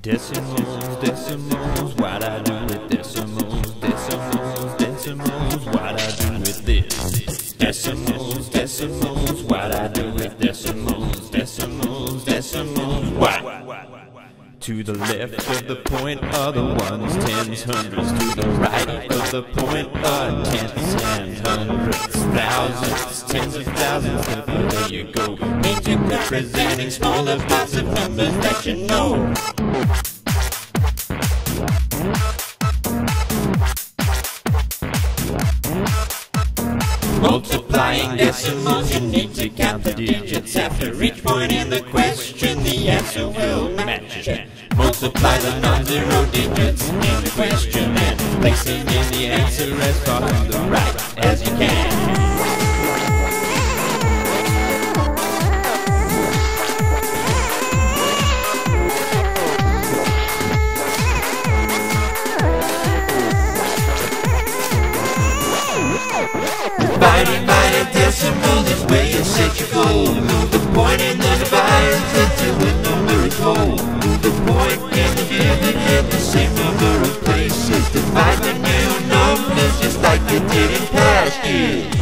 Decimals, decimals, what I do with decimals, decimals, decimals, what I do with this. Decimals, decimals, what I do with decimals, decimals, decimals, what? To the left of the point are the ones, tens, hundreds. To the right of the point are tenths and hundreds, thousands, tens of thousands. There you go, metric representing smaller parts of numbers that you know. Multiplying decimals, you need to count the digits. After each point in the question, the answer will match it. Multiply the non-zero digits in the question and place them in the answer as far to the right as you can. Dividing by a decimal is where you set your goal. Move the point in the divisor until the number is whole. Move the point in the dividend the same number of places. Divide the new numbers just like you did in past years.